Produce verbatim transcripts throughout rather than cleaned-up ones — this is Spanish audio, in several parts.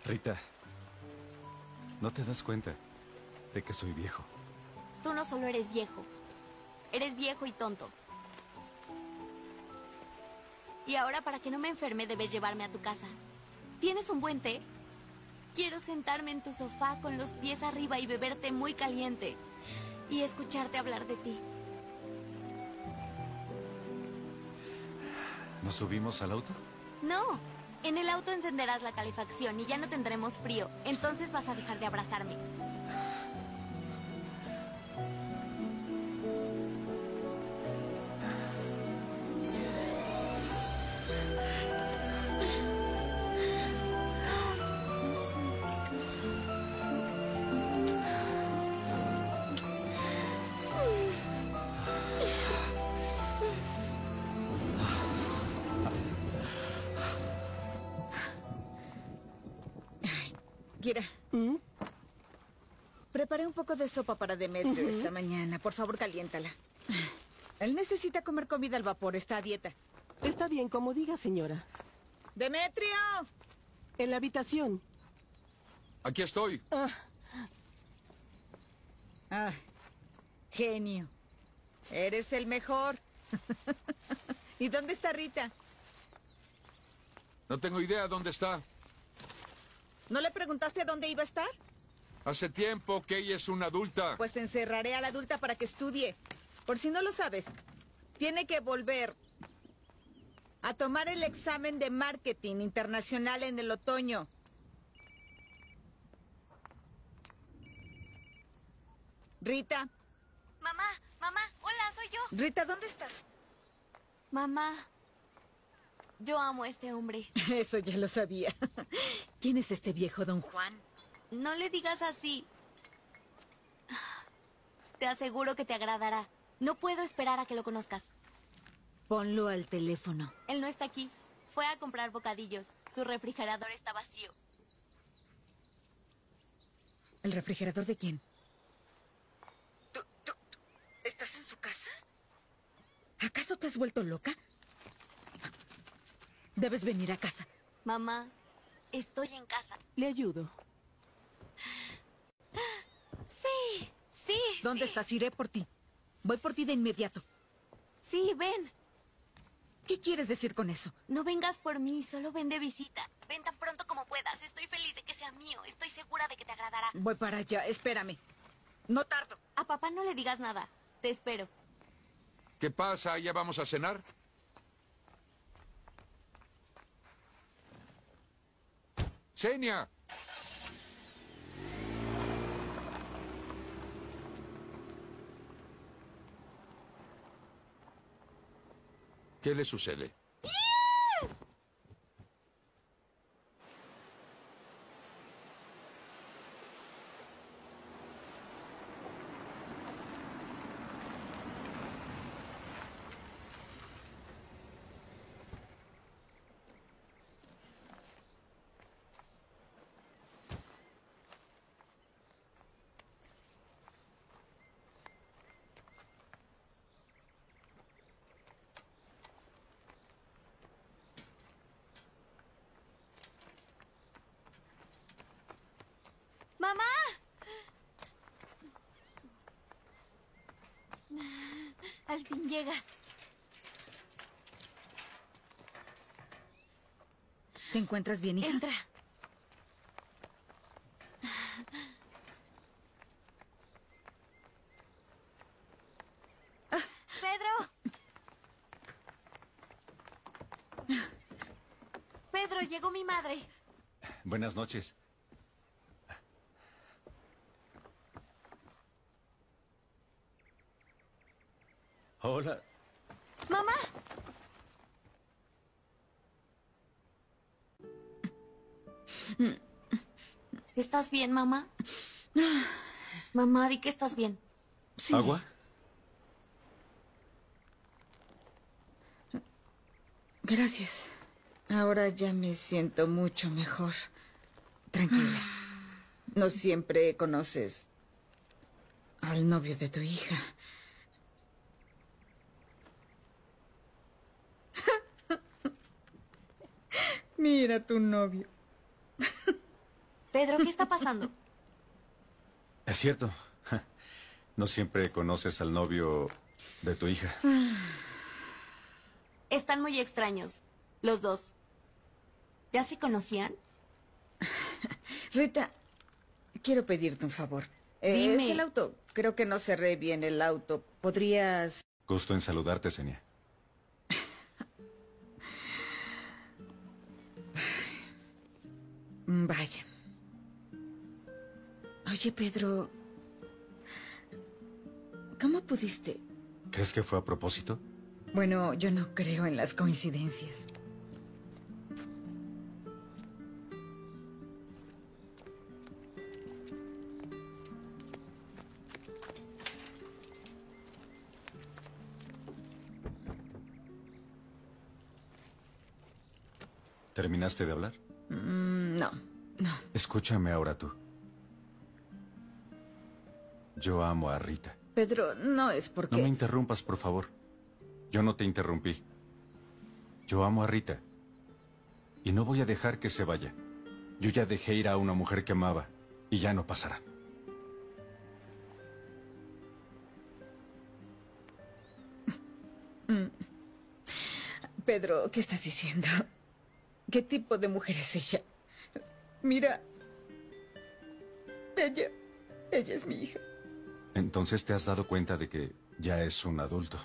Rita, ¿no te das cuenta de que soy viejo? Tú no solo eres viejo, eres viejo y tonto. Y ahora, para que no me enferme, debes llevarme a tu casa. ¿Tienes un buen té? Quiero sentarme en tu sofá con los pies arriba y beberte muy caliente. Y escucharte hablar de ti. ¿Nos subimos al auto? No. En el auto encenderás la calefacción y ya no tendremos frío. Entonces vas a dejar de abrazarme. Kira, ¿Mm? Preparé un poco de sopa para Demetrio uh-huh. esta mañana. Por favor, caliéntala. Él necesita comer comida al vapor. Está a dieta. Está bien, como diga, señora. ¡Demetrio! En la habitación. Aquí estoy. Ah. Ah, genio. Eres el mejor. ¿Y dónde está Rita? No tengo idea dónde está. ¿No le preguntaste dónde iba a estar? Hace tiempo que ella es una adulta. Pues encerraré a la adulta para que estudie. Por si no lo sabes, tiene que volver a tomar el examen de marketing internacional en el otoño. Rita. Mamá, mamá, hola, soy yo. Rita, ¿dónde estás? Mamá, yo amo a este hombre. Eso ya lo sabía. ¿Quién es este viejo don Juan? No le digas así. Te aseguro que te agradará. No puedo esperar a que lo conozcas. Ponlo al teléfono. Él no está aquí. Fue a comprar bocadillos. Su refrigerador está vacío. ¿El refrigerador de quién? ¿Tú, tú, tú estás en su casa? ¿Acaso te has vuelto loca? Debes venir a casa. Mamá, estoy en casa. Le ayudo. Sí, sí, ¿Dónde sí. estás? Iré por ti. Voy por ti de inmediato. Sí, ven. ¿Qué quieres decir con eso? No vengas por mí, solo ven de visita. Ven tan pronto como puedas. Estoy feliz de que sea mío. Estoy segura de que te agradará. Voy para allá, espérame. No tardo. A papá no le digas nada. Te espero. ¿Qué pasa? ¿Ya vamos a cenar? ¡Senia! ¿Qué le sucede? ¡Mamá! Al fin llegas. ¿Te encuentras bien, hija? Entra. ¡Pedro! Pedro, llegó mi madre. Buenas noches. Hola. ¡Mamá! ¿Estás bien, mamá? Mamá, di que estás bien. Sí. ¿Agua? Gracias. Ahora ya me siento mucho mejor. Tranquila. No siempre conoces al novio de tu hija. Mira tu novio. Pedro, ¿qué está pasando? Es cierto. No siempre conoces al novio de tu hija. Están muy extraños, los dos. ¿Ya se conocían? Rita, quiero pedirte un favor. Eh, Dime. Es el auto. Creo que no cerré bien el auto. ¿Podrías...? Gusto en saludarte, Senia. Vaya. Oye, Pedro, ¿cómo pudiste? ¿Crees que fue a propósito? Bueno, yo no creo en las coincidencias. ¿Terminaste de hablar? Mm, no, no. Escúchame ahora tú. Yo amo a Rita. Pedro, no es No porque... me interrumpas, por favor. Yo no te interrumpí. Yo amo a Rita. Y no voy a dejar que se vaya. Yo ya dejé ir a una mujer que amaba. Y ya no pasará. Pedro, ¿qué estás diciendo? ¿Qué tipo de mujer es ella? Mira. Ella... Ella es mi hija. Entonces te has dado cuenta de que ya es un adulto.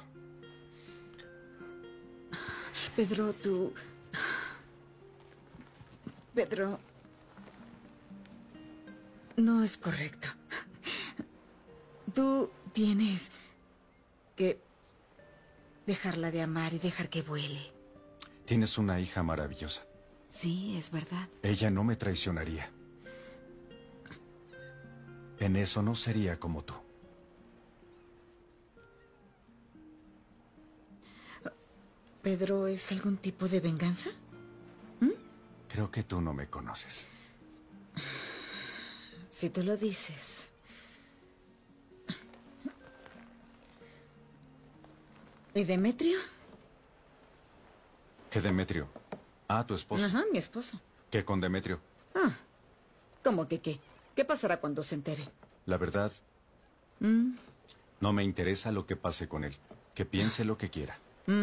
Pedro, tú... Pedro... No es correcto. Tú tienes que dejarla de amar y dejar que vuele. Tienes una hija maravillosa. Sí, es verdad. Ella no me traicionaría. En eso no sería como tú. ¿Pedro es algún tipo de venganza? Creo que tú no me conoces. Si tú lo dices. ¿Y Demetrio? ¿Qué Demetrio? Ah, tu esposo. Ajá, mi esposo. ¿Qué con Demetrio? Ah, ¿cómo que qué? ¿Qué pasará cuando se entere? La verdad, Mm, no me interesa lo que pase con él. Que piense lo que quiera. mm.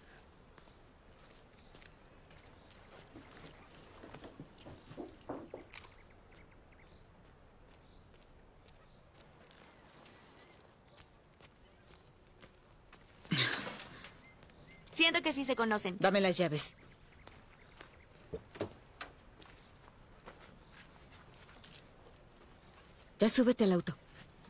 Siento que sí se conocen. Dame las llaves. Ya súbete al auto.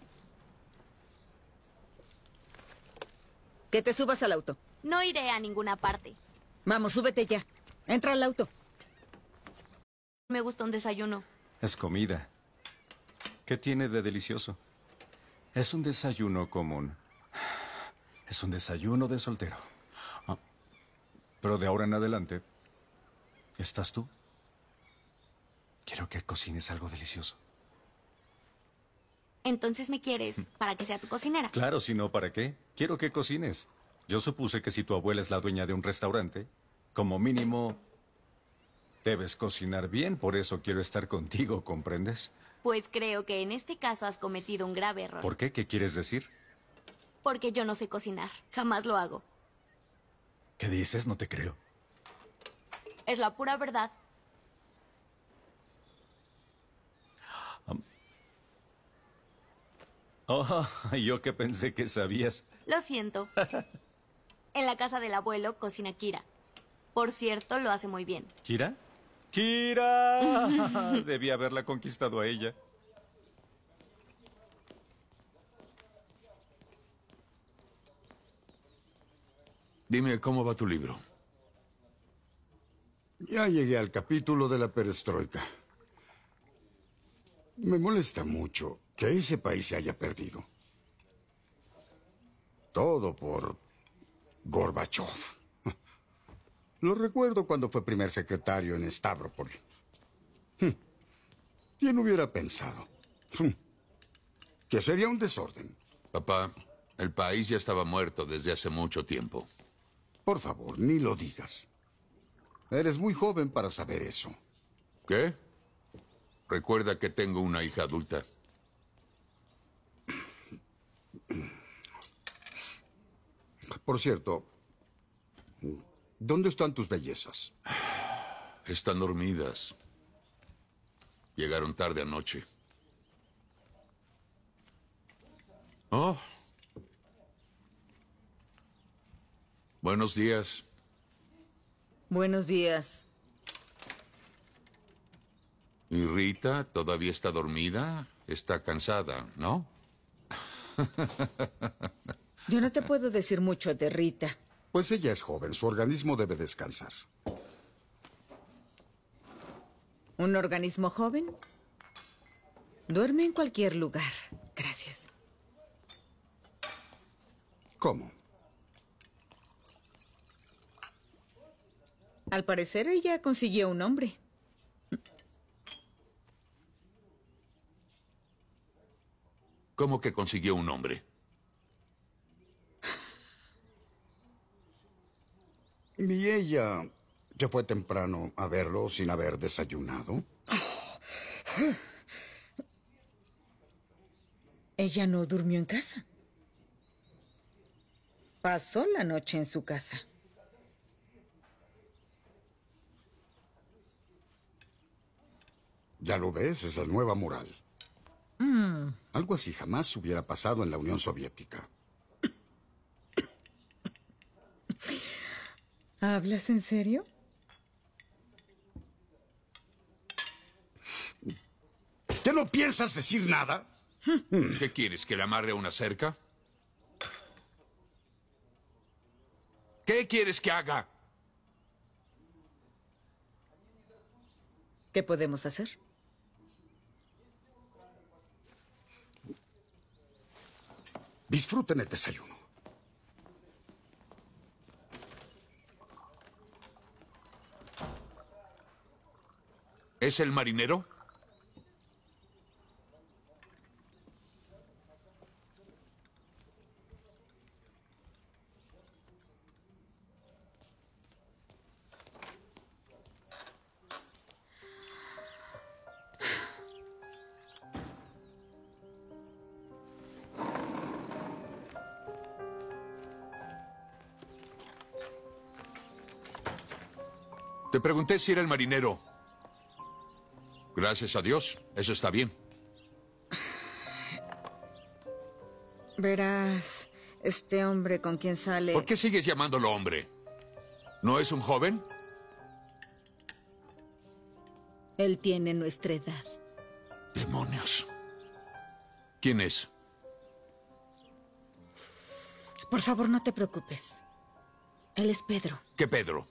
Que te subas al auto. No iré a ninguna parte. Vamos, súbete ya. Entra al auto. Me gusta un desayuno. Es comida. ¿Qué tiene de delicioso? Es un desayuno común. Es un desayuno de soltero. Ah, pero de ahora en adelante, ¿estás tú? Quiero que cocines algo delicioso. Entonces me quieres para que sea tu cocinera. Claro, si no, ¿para qué? Quiero que cocines. Yo supuse que si tu abuela es la dueña de un restaurante, como mínimo, debes cocinar bien. Por eso quiero estar contigo, ¿comprendes? Pues creo que en este caso has cometido un grave error. ¿Por qué? ¿Qué quieres decir? Porque yo no sé cocinar. Jamás lo hago. ¿Qué dices? No te creo. Es la pura verdad. Oh, yo que pensé que sabías. Lo siento. En la casa del abuelo cocina Kira. Por cierto, lo hace muy bien. ¿Kira? ¡Kira! Debí haberla conquistado a ella. Dime, ¿cómo va tu libro? Ya llegué al capítulo de la perestroika. Me molesta mucho que ese país se haya perdido. Todo por Gorbachev. Lo recuerdo cuando fue primer secretario en Stavropol. ¿Quién hubiera pensado? Que sería un desorden. Papá, el país ya estaba muerto desde hace mucho tiempo. Por favor, ni lo digas. Eres muy joven para saber eso. ¿Qué? Recuerda que tengo una hija adulta. Por cierto, ¿dónde están tus bellezas? Están dormidas. Llegaron tarde anoche. Oh. Buenos días. Buenos días. ¿Y Rita todavía está dormida? Está cansada, ¿no? Yo no te puedo decir mucho de Rita. Pues ella es joven, su organismo debe descansar. ¿Un organismo joven? Duerme en cualquier lugar. Gracias. ¿Cómo? Al parecer ella consiguió un hombre. ¿Cómo que consiguió un hombre? ¿Y ella se fue temprano a verlo sin haber desayunado? Ella no durmió en casa. Pasó la noche en su casa. Ya lo ves, es la nueva moral. Mm. Algo así jamás hubiera pasado en la Unión Soviética. ¿Hablas en serio? ¿Ya no piensas decir nada? ¿Qué quieres, que le amarre a una cerca? ¿Qué quieres que haga? ¿Qué podemos hacer? Disfruten el desayuno. ¿Es el marinero? Te pregunté si era el marinero. Gracias a Dios, eso está bien. Verás, este hombre con quien sale... ¿Por qué sigues llamándolo hombre? ¿No es un joven? Él tiene nuestra edad. Demonios. ¿Quién es? Por favor, no te preocupes. Él es Pedro. ¿Qué Pedro?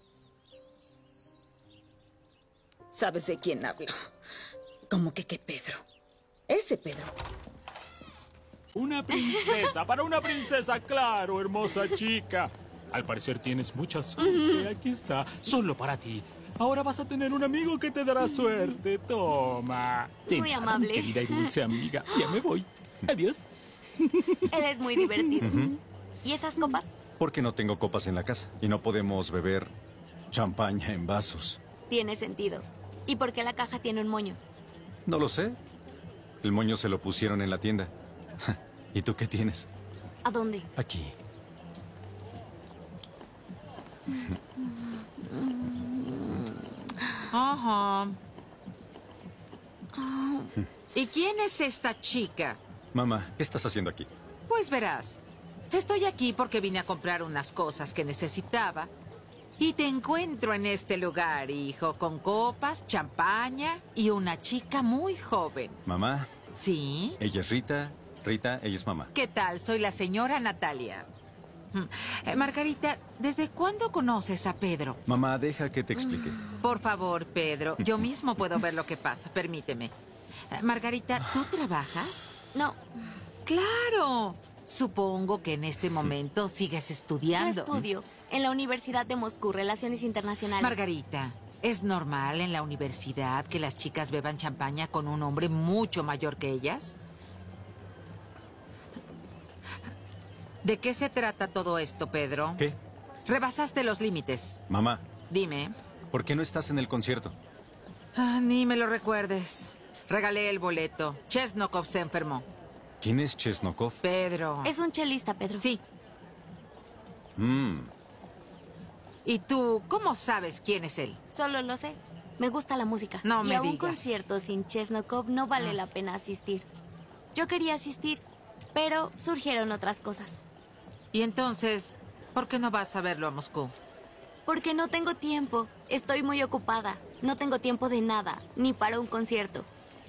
¿Sabes de quién hablo? ¿Cómo que qué Pedro? Ese Pedro. Una princesa, para una princesa, claro, hermosa chica. Al parecer tienes mucha suerte. Aquí está, solo para ti. Ahora vas a tener un amigo que te dará suerte. Toma. De Muy nada, amable. mi querida y dulce amiga. Ya me voy. Adiós. Él es muy divertido. ¿Y esas copas? Porque no tengo copas en la casa y no podemos beber champaña en vasos. Tiene sentido. ¿Y por qué la caja tiene un moño? No lo sé. El moño se lo pusieron en la tienda. ¿Y tú qué tienes? ¿A dónde? Aquí. Ajá. ¿Y quién es esta chica? Mamá, ¿qué estás haciendo aquí? Pues verás, estoy aquí porque vine a comprar unas cosas que necesitaba. Y te encuentro en este lugar, hijo, con copas, champaña y una chica muy joven. Mamá, ¿Sí? ella es Rita. Rita, ella es mamá. ¿Qué tal? Soy la señora Natalia. Eh, Margarita, ¿desde cuándo conoces a Pedro? Mamá, deja que te explique. Por favor, Pedro, yo mismo puedo ver lo que pasa, permíteme. Eh, Margarita, ¿tú trabajas? No, ¡Claro! Supongo que en este momento sigues yo estudiando. estudio en la Universidad de Moscú, Relaciones Internacionales. Margarita, ¿es normal en la universidad que las chicas beban champaña con un hombre mucho mayor que ellas? ¿De qué se trata todo esto, Pedro? ¿Qué? Rebasaste los límites. Mamá, Dime. ¿por qué no estás en el concierto? Ah, ni me lo recuerdes. Regalé el boleto. Chesnokov se enfermó. ¿Quién es Chesnokov? Pedro. Es un chelista, Pedro. Sí. Mm. ¿Y tú cómo sabes quién es él? Solo lo sé. Me gusta la música. No y me a un digas. concierto sin Chesnokov no vale Ah. la pena asistir. Yo quería asistir, pero surgieron otras cosas. Y entonces, ¿por qué no vas a verlo a Moscú? Porque no tengo tiempo. Estoy muy ocupada. No tengo tiempo de nada, ni para un concierto.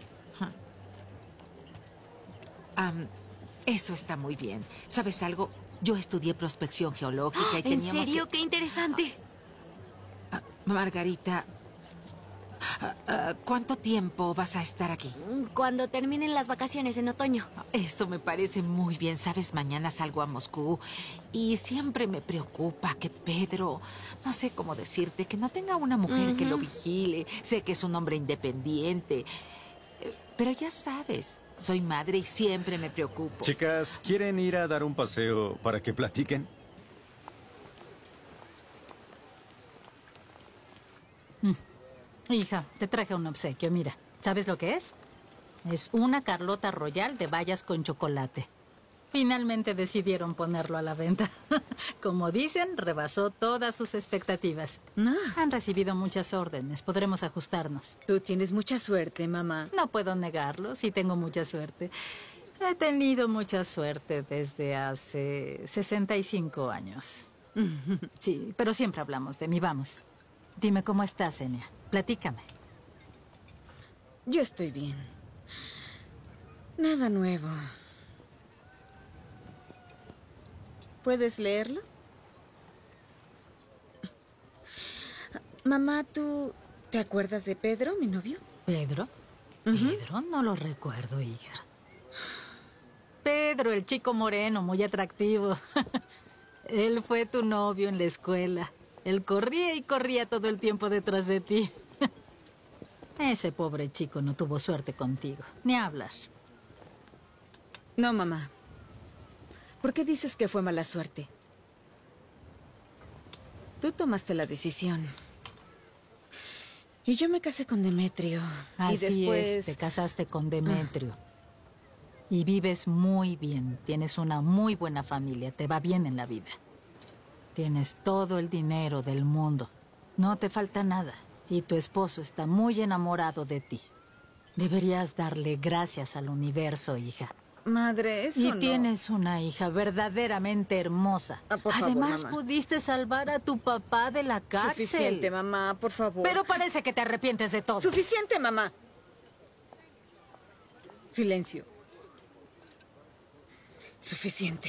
Am, eso está muy bien. ¿Sabes algo? Yo estudié prospección geológica y ¿En teníamos serio? que... ¡Qué interesante! Ah, Margarita, ah, ah, ¿cuánto tiempo vas a estar aquí? Cuando terminen las vacaciones en otoño. Eso me parece muy bien. Sabes, mañana salgo a Moscú y siempre me preocupa que Pedro, no sé cómo decirte, que no tenga una mujer que lo vigile. Sé que es un hombre independiente, eh, pero ya sabes, soy madre y siempre me preocupo. Chicas, ¿quieren ir a dar un paseo para que platiquen? Hija, te traje un obsequio, mira. ¿Sabes lo que es? Es una Carlota Royal de bayas con chocolate. Finalmente decidieron ponerlo a la venta. Como dicen, rebasó todas sus expectativas. No. Han recibido muchas órdenes, podremos ajustarnos. Tú tienes mucha suerte, mamá. No puedo negarlo, sí tengo mucha suerte. He tenido mucha suerte desde hace sesenta y cinco años. Sí, pero siempre hablamos de mí, vamos. Dime cómo estás, Enya. Platícame. Yo estoy bien. Nada nuevo. ¿Puedes leerlo? Mamá, ¿tú te acuerdas de Pedro, mi novio? ¿Pedro? Pedro, no lo recuerdo, hija. Pedro, el chico moreno, muy atractivo. Él fue tu novio en la escuela. Él corría y corría todo el tiempo detrás de ti. Ese pobre chico no tuvo suerte contigo, ni hablar. No, mamá. ¿Por qué dices que fue mala suerte? Tú tomaste la decisión. Y yo me casé con Demetrio. Así y después... es, te casaste con Demetrio. Y vives muy bien, tienes una muy buena familia, te va bien en la vida. Tienes todo el dinero del mundo, no te falta nada. Y tu esposo está muy enamorado de ti. Deberías darle gracias al universo, hija. Madre, eso Y no. tienes una hija verdaderamente hermosa. Ah, por favor, Además, mamá. pudiste salvar a tu papá de la cárcel. Suficiente, mamá, por favor. Pero parece que te arrepientes de todo. Suficiente, mamá. Silencio. Suficiente.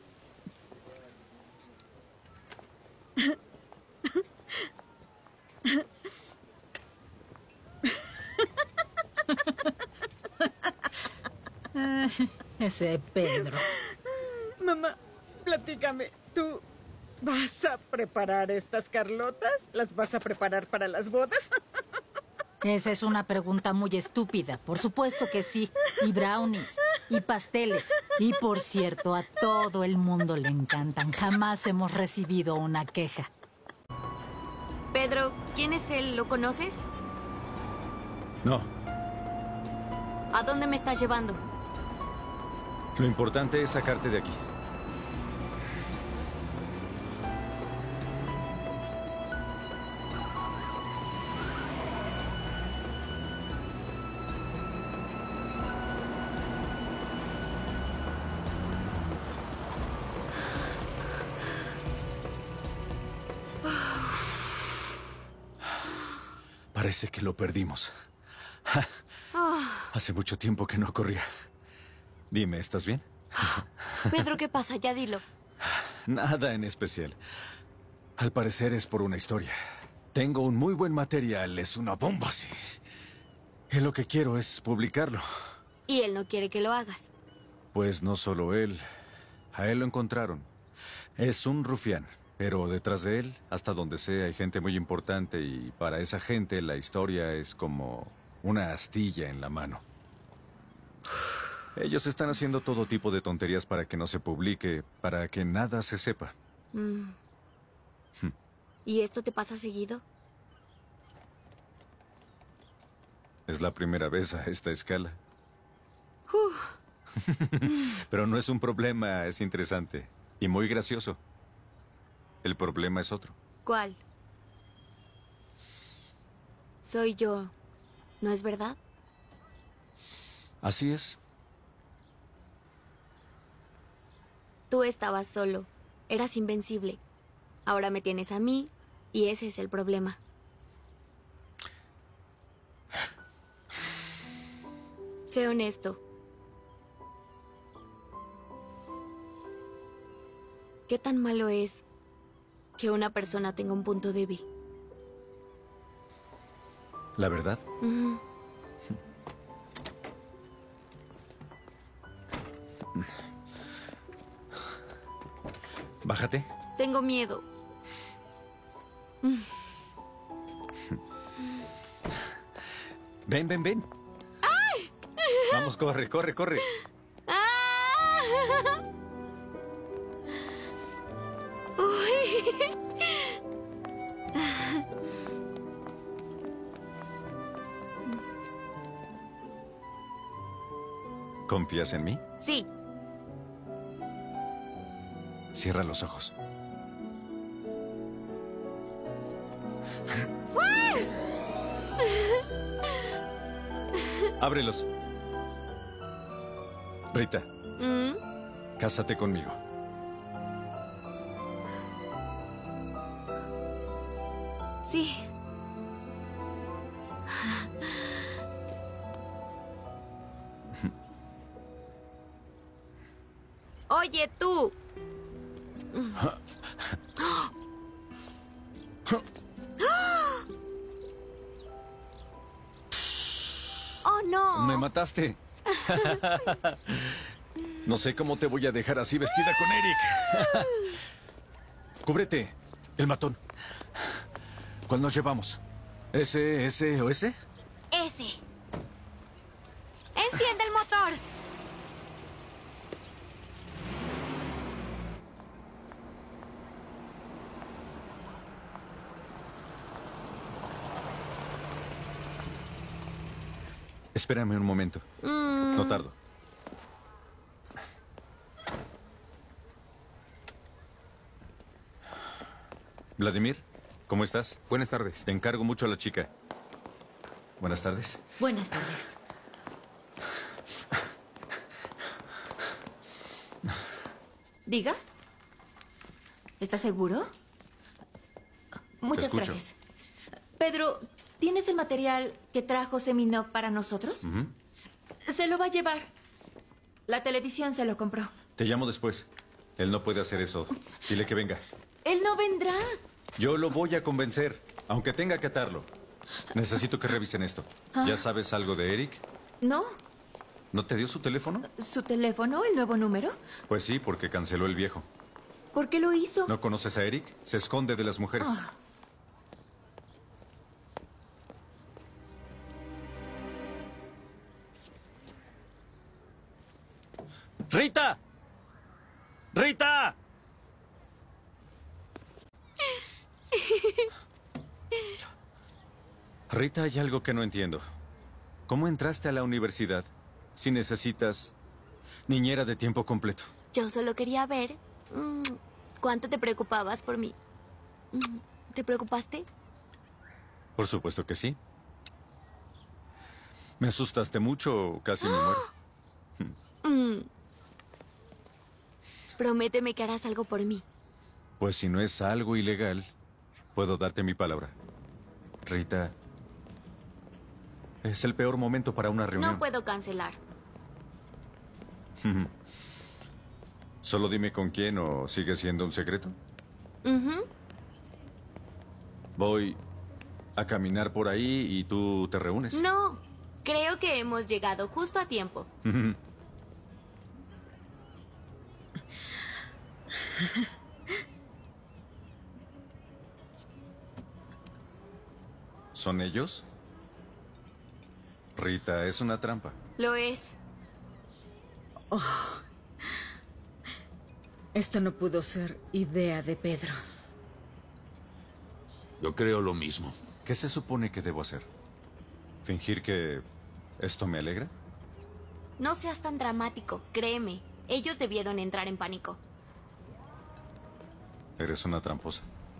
Ese Pedro. Mamá, platícame. ¿Tú vas a preparar estas Carlotas? ¿Las vas a preparar para las bodas? Esa es una pregunta muy estúpida. Por supuesto que sí. Y brownies. Y pasteles. Y por cierto, a todo el mundo le encantan. Jamás hemos recibido una queja. Pedro, ¿quién es él? ¿Lo conoces? No. ¿A dónde me estás llevando? Lo importante es sacarte de aquí. Parece que lo perdimos. Hace mucho tiempo que no corría. Dime, ¿estás bien? Pedro, ¿qué pasa? Ya dilo. Nada en especial. Al parecer es por una historia. Tengo un muy buen material, es una bomba, sí. Y lo que quiero es publicarlo. Y él no quiere que lo hagas. Pues no solo él. A él lo encontraron. Es un rufián. Pero detrás de él, hasta donde sé, hay gente muy importante y para esa gente la historia es como una astilla en la mano. Ellos están haciendo todo tipo de tonterías para que no se publique, para que nada se sepa. Mm. Hmm. ¿Y esto te pasa seguido? Es la primera vez a esta escala. Pero no es un problema, es interesante. Y muy gracioso. El problema es otro. ¿Cuál? Soy yo, ¿no es verdad? Así es. Tú estabas solo. Eras invencible. Ahora me tienes a mí y ese es el problema. Sé honesto. ¿Qué tan malo es que una persona tenga un punto débil? ¿La verdad? Ujú. Bájate. Tengo miedo. Ven, ven, ven. ¡Ay! Vamos, corre, corre, corre. ¡Ah! Uy. ¿Confías en mí? Sí. Cierra los ojos. Ábrelos. Rita, ¿Mm? cásate conmigo. Sí. Oye, tú. Oh, no. Me mataste. No sé cómo te voy a dejar así vestida con Eric. Cúbrete, el matón. ¿Cuál nos llevamos? ¿Ese, ese o ese? Ese. Enciende el motor. Espérame un momento. Mm. No tardo. Vladimir, ¿cómo estás? Buenas tardes. Te encargo mucho a la chica. Buenas tardes. Buenas tardes. Diga. ¿Estás seguro? Muchas escucho. gracias. Pedro, ¿tienes el material que trajo Seminov para nosotros? Ujú. Se lo va a llevar. La televisión se lo compró. Te llamo después. Él no puede hacer eso. Dile que venga. Él no vendrá. Yo lo voy a convencer, aunque tenga que atarlo. Necesito que revisen esto. Ah. ¿Ya sabes algo de Eric? ¿No? ¿No te dio su teléfono? ¿Su teléfono? ¿El nuevo número? Pues sí, porque canceló el viejo. ¿Por qué lo hizo? ¿No conoces a Eric? Se esconde de las mujeres. Ah. ¡Rita! ¡Rita! Rita, hay algo que no entiendo. ¿Cómo entraste a la universidad si necesitas niñera de tiempo completo? Yo solo quería ver mm, cuánto te preocupabas por mí. Mm, ¿Te preocupaste? Por supuesto que sí. Me asustaste mucho, casi me muero. Mm. Prométeme que harás algo por mí. Pues si no es algo ilegal, puedo darte mi palabra. Rita, es el peor momento para una reunión. No puedo cancelar. Solo dime con quién o sigue siendo un secreto. Ujú. Voy a caminar por ahí y tú te reúnes. No, creo que hemos llegado justo a tiempo. ¿Son ellos? Rita, es una trampa. Lo es. Oh. Esto no pudo ser idea de Pedro. Yo creo lo mismo. ¿Qué se supone que debo hacer? ¿Fingir que esto me alegra? No seas tan dramático, créeme. Ellos debieron entrar en pánico. Eres una tramposa.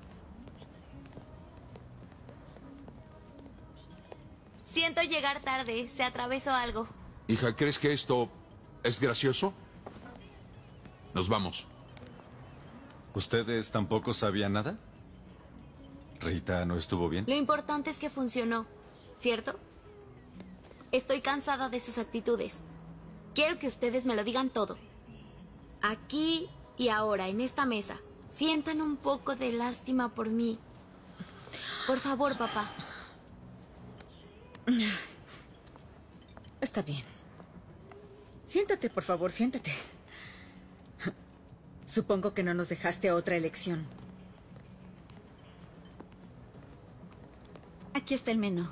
Siento llegar tarde. Se atravesó algo. Hija, ¿crees que esto es gracioso? Nos vamos. ¿Ustedes tampoco sabían nada? ¿Rita no estuvo bien? Lo importante es que funcionó, ¿cierto? Estoy cansada de sus actitudes. Quiero que ustedes me lo digan todo. Aquí y ahora, en esta mesa, sientan un poco de lástima por mí. Por favor, papá. Está bien. Siéntate, por favor, siéntate. Supongo que no nos dejaste otra elección. Aquí está el menú.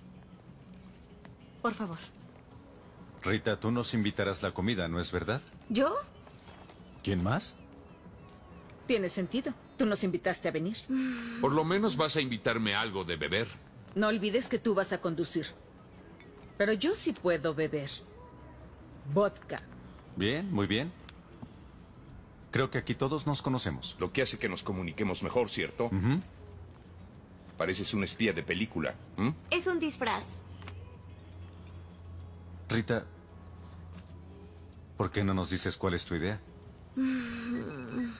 Por favor. Rita, tú nos invitarás la comida, ¿no es verdad? ¿Yo? ¿Quién más? Tiene sentido. Tú nos invitaste a venir. Por lo menos vas a invitarme a algo de beber. No olvides que tú vas a conducir. Pero yo sí puedo beber. Vodka. Bien, muy bien. Creo que aquí todos nos conocemos. Lo que hace que nos comuniquemos mejor, ¿cierto? Uh-huh. Pareces un espía de película. ¿Mm? Es un disfraz. Rita, ¿por qué no nos dices cuál es tu idea? Un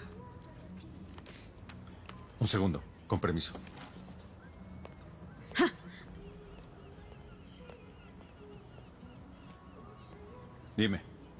segundo, con permiso. ¡Ja! Dime.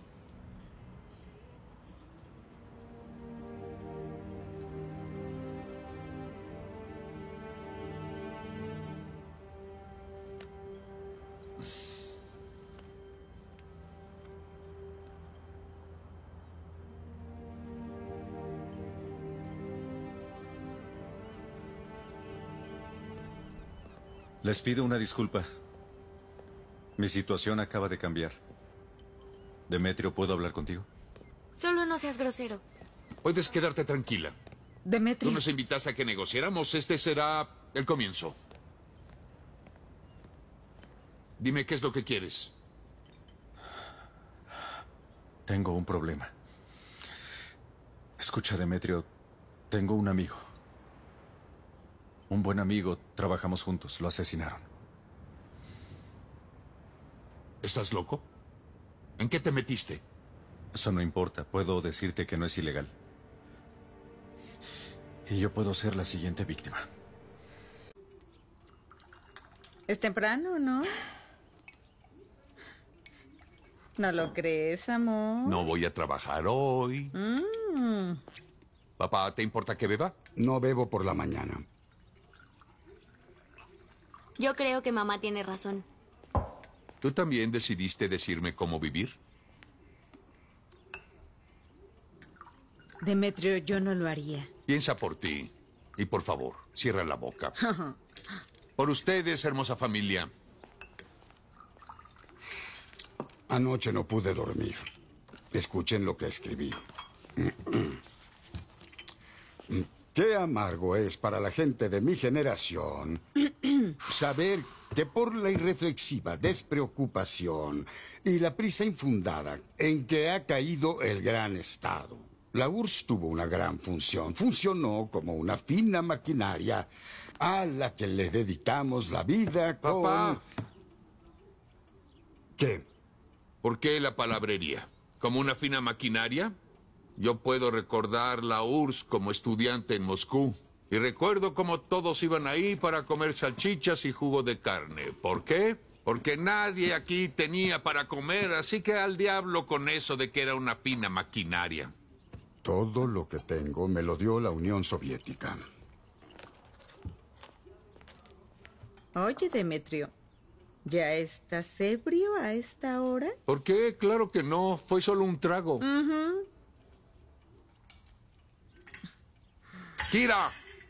Les pido una disculpa. Mi situación acaba de cambiar. Demetrio, ¿puedo hablar contigo? Solo no seas grosero. Puedes quedarte tranquila. Demetrio. Tú nos invitaste a que negociáramos. Este será el comienzo. Dime qué es lo que quieres. Tengo un problema. Escucha, Demetrio, tengo un amigo. Un buen amigo, trabajamos juntos, lo asesinaron. ¿Estás loco? ¿En qué te metiste? Eso no importa, puedo decirte que no es ilegal. Y yo puedo ser la siguiente víctima. ¿Es temprano, no? ¿No lo crees, amor? No voy a trabajar hoy. Mm. Papá, ¿te importa que beba? No bebo por la mañana. Yo creo que mamá tiene razón. ¿Tú también decidiste decirme cómo vivir? Demetrio, yo no lo haría. Piensa por ti. Y por favor, cierra la boca. Por ustedes, hermosa familia. Anoche no pude dormir. Escuchen lo que escribí. Qué amargo es para la gente de mi generación saber que por la irreflexiva despreocupación y la prisa infundada en que ha caído el gran Estado, la U R S S tuvo una gran función. Funcionó como una fina maquinaria a la que le dedicamos la vida con... Papá. ¿Qué? ¿Por qué la palabrería? ¿Como una fina maquinaria? Yo puedo recordar la U R S S como estudiante en Moscú. Y recuerdo cómo todos iban ahí para comer salchichas y jugo de carne. ¿Por qué? Porque nadie aquí tenía para comer, así que al diablo con eso de que era una fina maquinaria. Todo lo que tengo me lo dio la Unión Soviética. Oye, Demetrio, ¿ya estás ebrio a esta hora? ¿Por qué? Claro que no. Fue solo un trago. Uh-huh. Kira,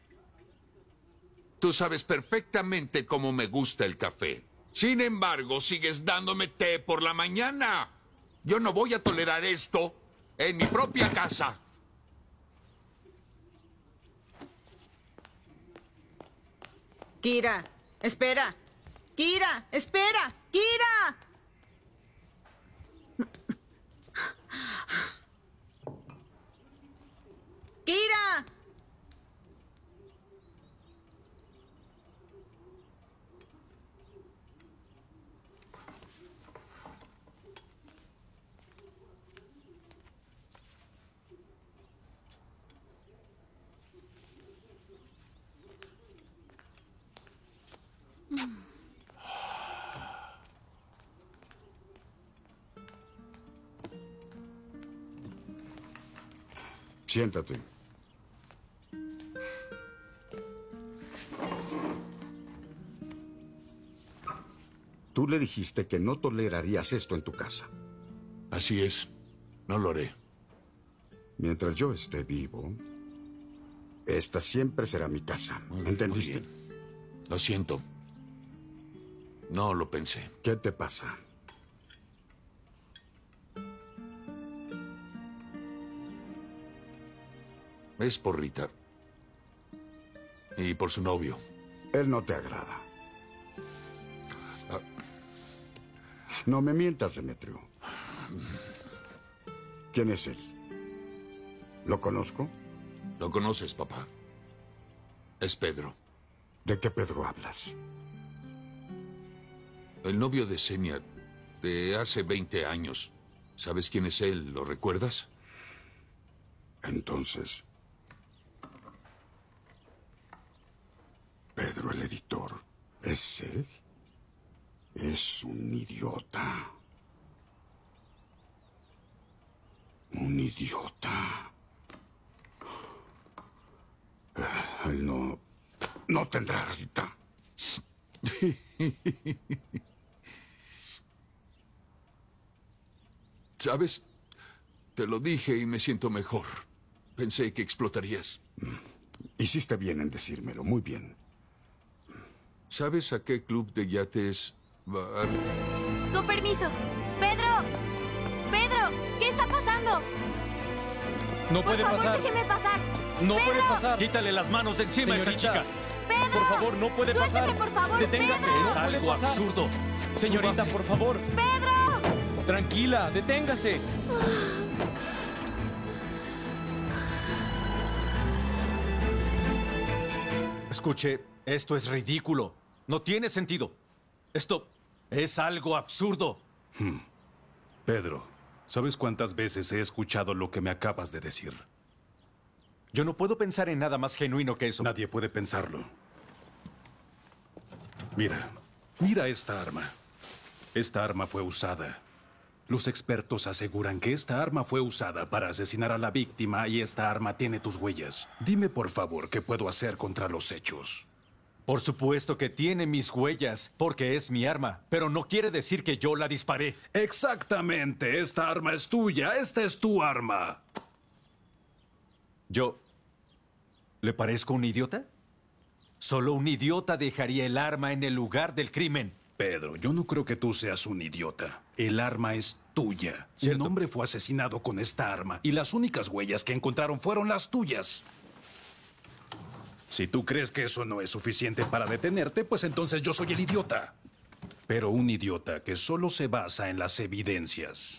tú sabes perfectamente cómo me gusta el café. Sin embargo, sigues dándome té por la mañana. Yo no voy a tolerar esto en mi propia casa. Kira, espera. Kira, espera. Siéntate. Tú le dijiste que no tolerarías esto en tu casa. Así es. No lo haré. Mientras yo esté vivo, esta siempre será mi casa. ¿Entendiste? Muy bien. Lo siento. No lo pensé. ¿Qué te pasa? Es por Rita. Y por su novio. Él no te agrada. No me mientas, Demetrio. ¿Quién es él? ¿Lo conozco? Lo conoces, papá. Es Pedro. ¿De qué Pedro hablas? El novio de Senia, de hace veinte años. ¿Sabes quién es él? ¿Lo recuerdas? Entonces... Pedro, el editor, ¿es él? Es un idiota. Un idiota. Él no... no tendrá a Rita. ¿Sabes? Te lo dije y me siento mejor. Pensé que explotarías. Hiciste bien en decírmelo, muy bien. ¿Sabes a qué club de yates va a... Con permiso. ¡Pedro! ¡Pedro! ¿Qué está pasando? No puede Por favor, pasar. déjeme pasar. No ¡Pedro! puede pasar. Quítale las manos de encima a esa Señorita. chica. ¡Pedro! Por favor, no puede Suélteme, pasar. por favor, Deténgase. Pedro. Es No puede algo pasar. absurdo. Señorita, Súbase. por favor. ¡Pedro! Tranquila, deténgase. Escuche, esto es ridículo. No tiene sentido. Esto es algo absurdo. Hmm. Pedro, ¿sabes cuántas veces he escuchado lo que me acabas de decir? Yo no puedo pensar en nada más genuino que eso. Nadie puede pensarlo. Mira, mira esta arma. Esta arma fue usada. Los expertos aseguran que esta arma fue usada para asesinar a la víctima y esta arma tiene tus huellas. Dime, por favor, ¿qué puedo hacer contra los hechos? Por supuesto que tiene mis huellas, porque es mi arma, pero no quiere decir que yo la disparé. Exactamente, esta arma es tuya, esta es tu arma. ¿Yo le parezco un idiota? Solo un idiota dejaría el arma en el lugar del crimen. Pedro, yo no creo que tú seas un idiota. El arma es tuya. ¿Cierto? Un hombre fue asesinado con esta arma y las únicas huellas que encontraron fueron las tuyas. Si tú crees que eso no es suficiente para detenerte, pues entonces yo soy el idiota. Pero un idiota que solo se basa en las evidencias.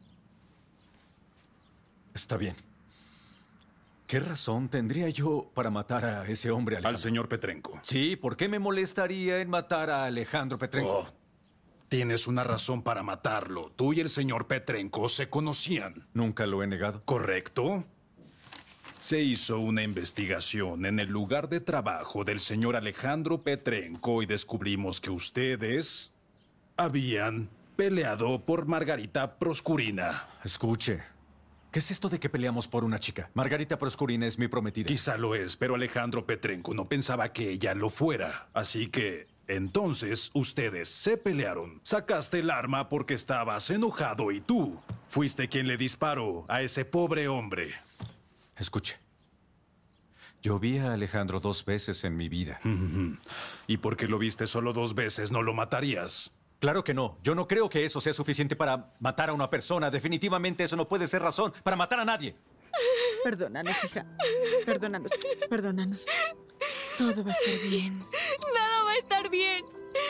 Está bien. ¿Qué razón tendría yo para matar a ese hombre, Alejandro? Al señor Petrenko. Sí, ¿por qué me molestaría en matar a Alejandro Petrenko? Oh, tienes una razón para matarlo. Tú y el señor Petrenko se conocían. Nunca lo he negado. ¿Correcto? Se hizo una investigación en el lugar de trabajo del señor Alejandro Petrenko y descubrimos que ustedes habían peleado por Margarita Proskurina. Escuche, ¿qué es esto de que peleamos por una chica? Margarita Proskurina es mi prometida. Quizá lo es, pero Alejandro Petrenko no pensaba que ella lo fuera. Así que, entonces, ustedes se pelearon. Sacaste el arma porque estabas enojado y tú fuiste quien le disparó a ese pobre hombre. Escuche. Yo vi a Alejandro dos veces en mi vida. ¿Y porque lo viste solo dos veces no lo matarías? Claro que no. Yo no creo que eso sea suficiente para matar a una persona. Definitivamente eso no puede ser razón para matar a nadie. Perdónanos, hija. Perdónanos. Perdónanos. Todo va a estar bien. Nada va a estar bien.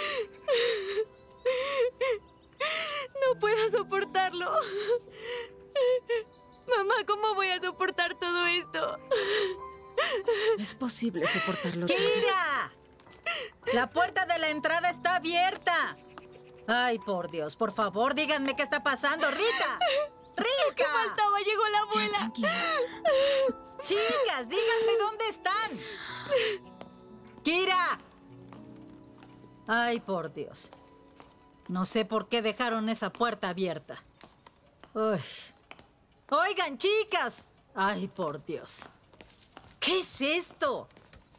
No puedo soportarlo. Mamá, ¿cómo voy a soportar todo esto? Es posible soportarlo todo. ¡Kira! La puerta de la entrada está abierta. Ay, por Dios, por favor, díganme qué está pasando. ¡Rita! ¡Rita! ¿Qué faltaba? Llegó la abuela. Ya, tranquila. Chicas, díganme dónde están. ¡Kira! Ay, por Dios. No sé por qué dejaron esa puerta abierta. Uy. Oigan, chicas. Ay, por Dios. ¿Qué es esto?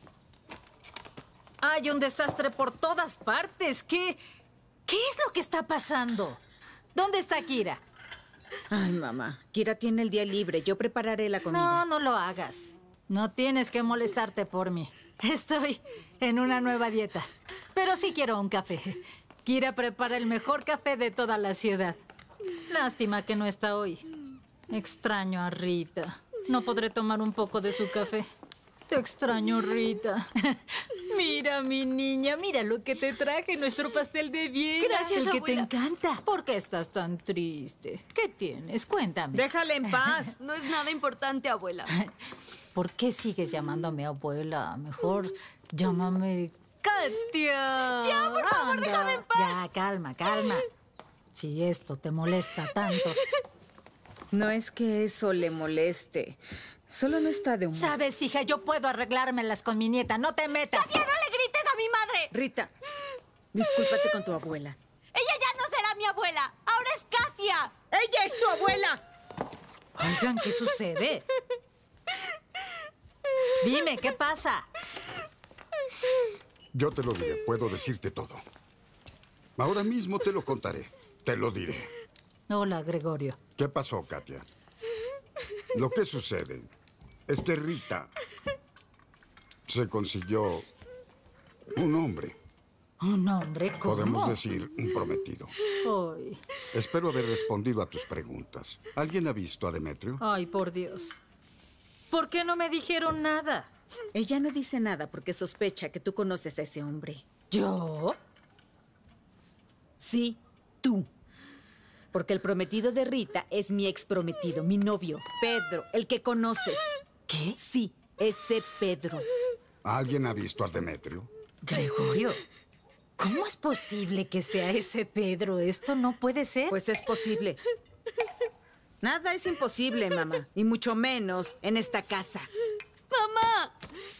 Hay un desastre por todas partes. ¿Qué, qué es lo que está pasando? ¿Dónde está Kira? Ay, mamá. Kira tiene el día libre. Yo prepararé la comida. No, no lo hagas. No tienes que molestarte por mí. Estoy en una nueva dieta. Pero sí quiero un café. Kira prepara el mejor café de toda la ciudad. Lástima que no está hoy. Extraño a Rita. No podré tomar un poco de su café. Te extraño, Rita. Mira, mi niña, mira lo que te traje, nuestro pastel de Viena. Gracias, el que abuela. te encanta. ¿Por qué estás tan triste? ¿Qué tienes? Cuéntame. Déjala en paz. No es nada importante, abuela. ¿Por qué sigues llamándome abuela? Mejor llámame Katia. Ya, por favor, Anda. déjame en paz. Ya, calma, calma. Si esto te molesta tanto. No es que eso le moleste. Solo no está de humor. Sabes, hija, yo puedo arreglármelas con mi nieta. No te metas. ¡Katia, no le grites a mi madre! Rita, discúlpate con tu abuela. Ella ya no será mi abuela. Ahora es Katia. ¡Ella es tu abuela! Oigan, ¿qué sucede? Dime, ¿qué pasa? Yo te lo diré, puedo decirte todo. Ahora mismo te lo contaré, te lo diré. Hola, Gregorio. ¿Qué pasó, Katia? Lo que sucede es que Rita se consiguió un hombre. ¿Un hombre? ¿Cómo? Podemos decir un prometido. Ay. Espero haber respondido a tus preguntas. ¿Alguien ha visto a Demetrio? Ay, por Dios. ¿Por qué no me dijeron nada? Ella no dice nada porque sospecha que tú conoces a ese hombre. ¿Yo? Sí, tú. Porque el prometido de Rita es mi exprometido, mi novio, Pedro, el que conoces. ¿Qué? Sí, ese Pedro. ¿Alguien ha visto a Demetrio? Gregorio, ¿cómo es posible que sea ese Pedro? Esto no puede ser. Pues es posible. Nada es imposible, mamá. Y mucho menos en esta casa. ¡Mamá!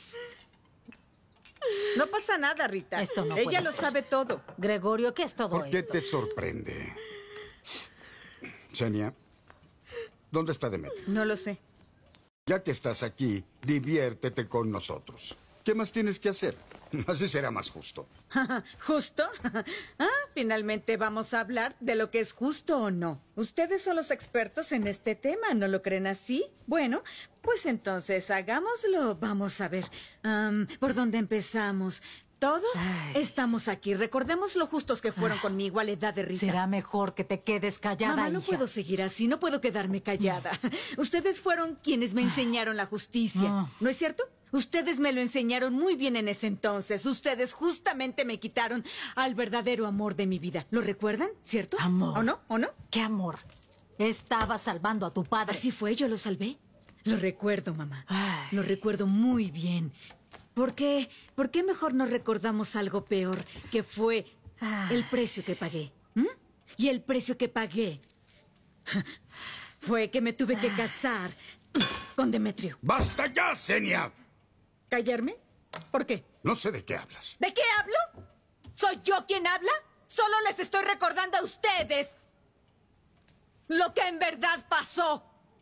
No pasa nada, Rita. Esto no Ella puede lo ser. sabe todo. Gregorio, ¿qué es todo ¿Por qué esto? te sorprende? Xenia, ¿dónde está Demetrio? No lo sé. Ya que estás aquí, diviértete con nosotros. ¿Qué más tienes que hacer? Así será más justo. ¿Justo? Ah, finalmente vamos a hablar de lo que es justo o no. Ustedes son los expertos en este tema, ¿no lo creen así? Bueno, pues entonces hagámoslo. Vamos a ver. Am, ¿Por dónde empezamos? Todos Ay. estamos aquí. Recordemos lo justos que fueron conmigo a la edad de Rita. Será mejor que te quedes callada, Mamá, no hija. puedo seguir así, no puedo quedarme callada. Ustedes fueron quienes me enseñaron la justicia, Ah. ¿no es cierto? Ustedes me lo enseñaron muy bien en ese entonces. Ustedes justamente me quitaron al verdadero amor de mi vida. ¿Lo recuerdan? ¿Cierto? Amor. ¿O no? ¿O no? ¿Qué amor? Estaba salvando a tu padre. Así fue, yo lo salvé. Lo recuerdo, mamá. Ay. Lo recuerdo muy bien. ¿Por qué? ¿Por qué mejor no recordamos algo peor, que fue Ay. el precio que pagué? ¿m? Y el precio que pagué fue que me tuve que casar con Demetrio. ¡Basta ya, Xenia! ¿Callarme? ¿Por qué? No sé de qué hablas. ¿De qué hablo? ¿Soy yo quien habla? Solo les estoy recordando a ustedes lo que en verdad pasó.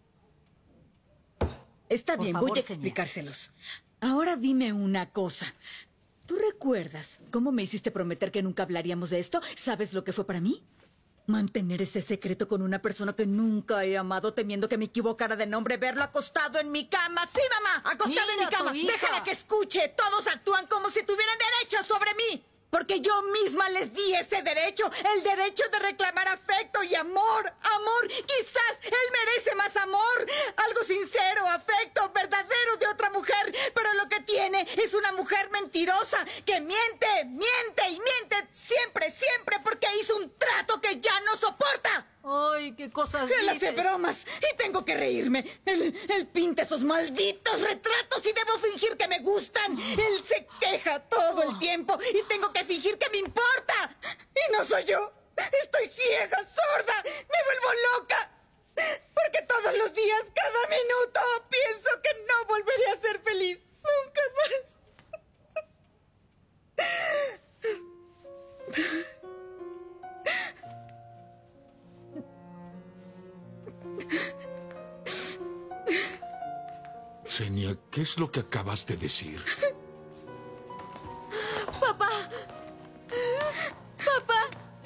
Está Por bien, favor, voy a señora. explicárselos. Ahora dime una cosa. ¿Tú recuerdas cómo me hiciste prometer que nunca hablaríamos de esto? ¿Sabes lo que fue para mí? Mantener ese secreto con una persona que nunca he amado, temiendo que me equivocara de nombre, verlo acostado en mi cama. ¡Sí, mamá! ¡Acostado en Mira, mi cama! tu hija. ¡Déjala que escuche! Todos actúan como si tuvieran derecho sobre mí. Porque yo misma les di ese derecho, el derecho de reclamar afecto y amor. Amor, quizás él merece más amor. Algo sincero, afecto, verdadero de otra mujer. Pero lo que tiene es una mujer mentirosa que miente, miente y miente siempre, siempre porque hizo un trato que ya no soporta. Ay, qué cosas Él hace dices. bromas y tengo que reírme. Él, él pinta esos malditos retratos y debo fingir que me gustan. Él se queja todo el tiempo y tengo que fingir que me importa. Y no soy yo. Estoy ciega, sorda, me vuelvo loca. Porque todos los días, cada minuto, pienso que no volveré a ser feliz. Nunca más. Xenia, ¿qué es lo que acabas de decir? ¡Papá! ¡Papá!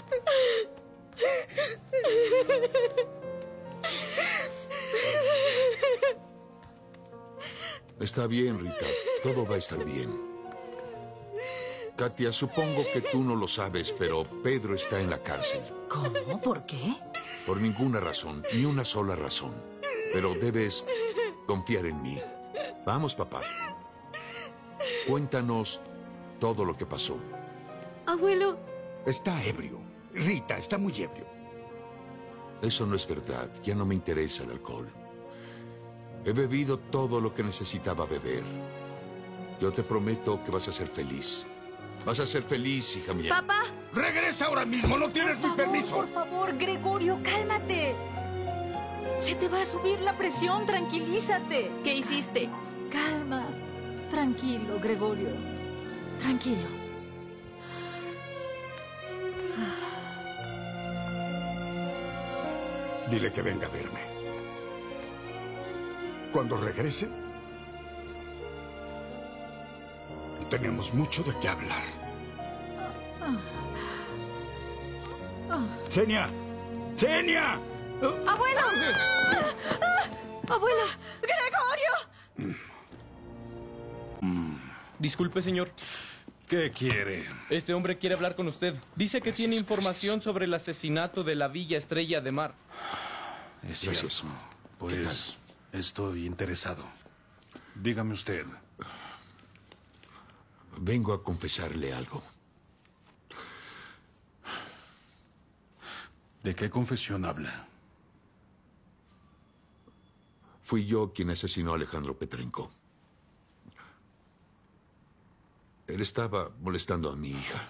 Está bien, Rita. Todo va a estar bien. Katia, supongo que tú no lo sabes, pero Pedro está en la cárcel. ¿Cómo? ¿Por qué? Por ninguna razón, ni una sola razón. Pero debes confiar en mí. Vamos, papá. Cuéntanos todo lo que pasó. Abuelo. Está ebrio. Rita, está muy ebrio. Eso no es verdad. Ya no me interesa el alcohol. He bebido todo lo que necesitaba beber. Yo te prometo que vas a ser feliz. Vas a ser feliz, hija mía. ¡Papá! ¡Regresa ahora mismo! ¡No tienes mi permiso! Por favor, Gregorio, cálmate. Se te va a subir la presión, tranquilízate. ¿Qué hiciste? Calma. Tranquilo, Gregorio. Tranquilo. Dile que venga a verme. Cuando regrese, tenemos mucho de qué hablar. ¡Xenia! ¡Xenia! ¡Abuelo! ¡Abuelo! ¡Gregorio! Disculpe, señor. ¿Qué quiere? Este hombre quiere hablar con usted. Dice que tiene información sobre el asesinato de la Villa Estrella de Mar. Es cierto. Pues estoy interesado. Dígame usted. Vengo a confesarle algo. ¿De qué confesión habla? Fui yo quien asesinó a Alejandro Petrenko. Él estaba molestando a mi hija.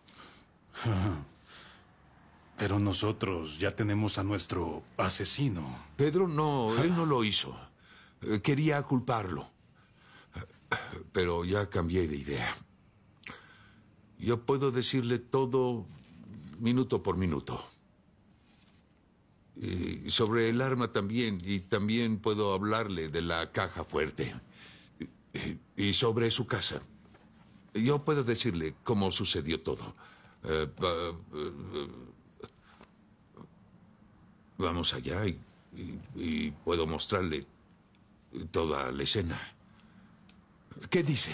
Pero nosotros ya tenemos a nuestro asesino. Pedro no, él no lo hizo. Eh, Quería culparlo. Pero ya cambié de idea. Yo puedo decirle todo minuto por minuto. Y sobre el arma también. Y también puedo hablarle de la caja fuerte. Y, y sobre su casa. Yo puedo decirle cómo sucedió todo. Eh, uh, uh, vamos allá y, y, y puedo mostrarle toda la escena. ¿Qué dice?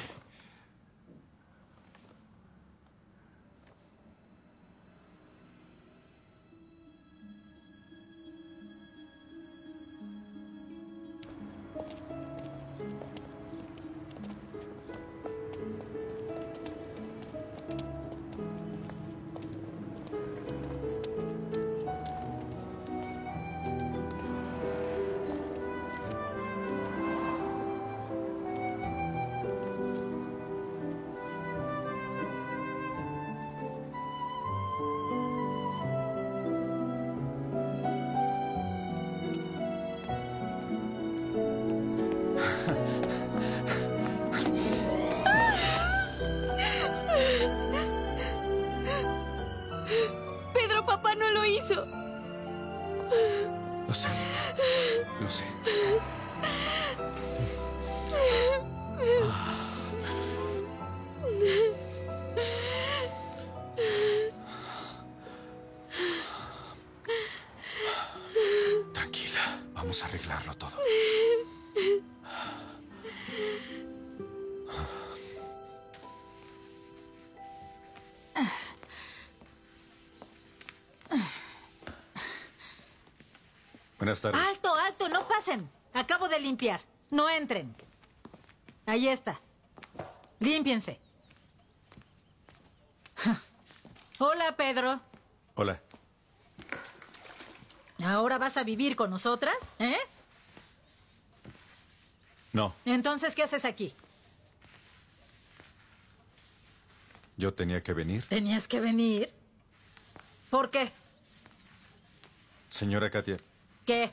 Pedro, papá no lo hizo. Lo sé. Lo sé. Tranquila. Vamos a arreglarlo todo. Buenas tardes. Alto, alto, no pasen. Acabo de limpiar. No entren. Ahí está. Límpiense. Hola, Pedro. Hola. ¿Ahora vas a vivir con nosotras? ¿Eh? No, Entonces, ¿qué haces aquí? yo tenía que venir. ¿Tenías que venir? ¿Por qué? Señora Katia, ¿Qué?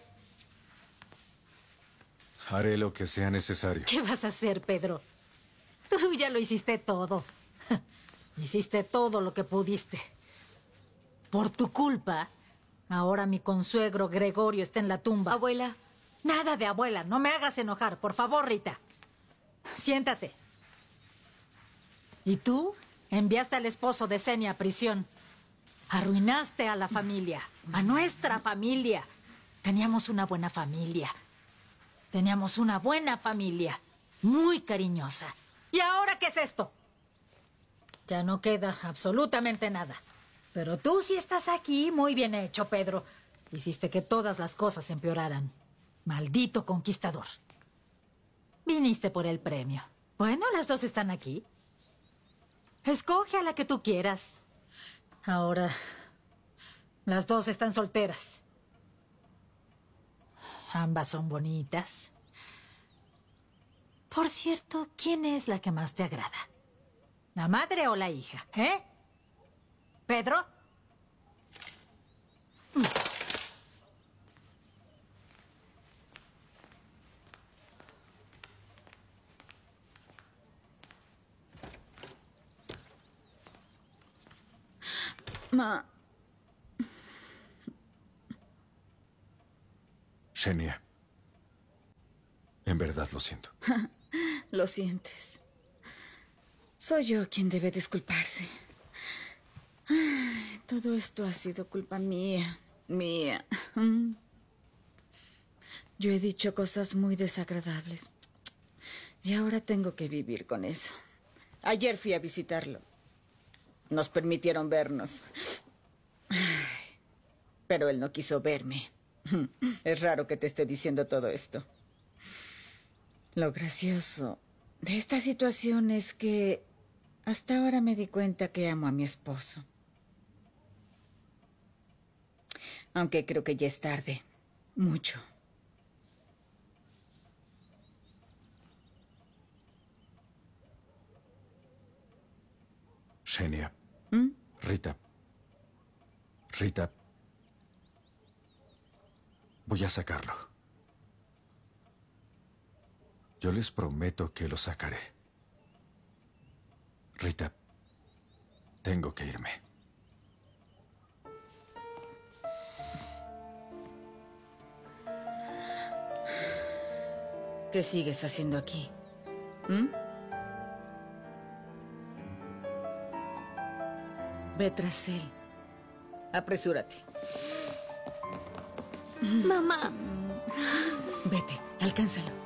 haré lo que sea necesario. ¿Qué vas a hacer, Pedro? Tú ya lo hiciste todo. Hiciste todo lo que pudiste. Por tu culpa, ahora mi consuegro Gregorio está en la tumba. Abuela. Nada de abuela, no me hagas enojar. Por favor, Rita. siéntate. ¿Y tú? Enviaste al esposo de Senia a prisión. Arruinaste a la familia, a nuestra familia. Teníamos una buena familia. Teníamos una buena familia, muy cariñosa. ¿Y ahora qué es esto? Ya no queda absolutamente nada. Pero tú sí estás aquí, muy bien hecho, Pedro. Hiciste que todas las cosas empeoraran. Maldito conquistador. Viniste por el premio. Bueno, las dos están aquí. Escoge a la que tú quieras. Ahora, las dos están solteras. Ambas son bonitas. Por cierto, ¿quién es la que más te agrada? ¿La madre o la hija? ¿Eh? ¿Pedro? Ma. Xenia, en verdad lo siento. Lo sientes. Soy yo quien debe disculparse. Ay, todo esto ha sido culpa mía, mía. Yo he dicho cosas muy desagradables. Y ahora tengo que vivir con eso. Ayer fui a visitarlo. Nos permitieron vernos. Ay, pero él no quiso verme. Es raro que te esté diciendo todo esto. Lo gracioso de esta situación es que hasta ahora me di cuenta que amo a mi esposo. Aunque creo que ya es tarde. Mucho. Xenia. ¿Mm? Rita. Rita. Voy a sacarlo. Yo les prometo que lo sacaré. Rita, tengo que irme. ¿Qué sigues haciendo aquí? ¿Mm? Ve tras él. Apresúrate. Mamá. Vete, alcánzalo.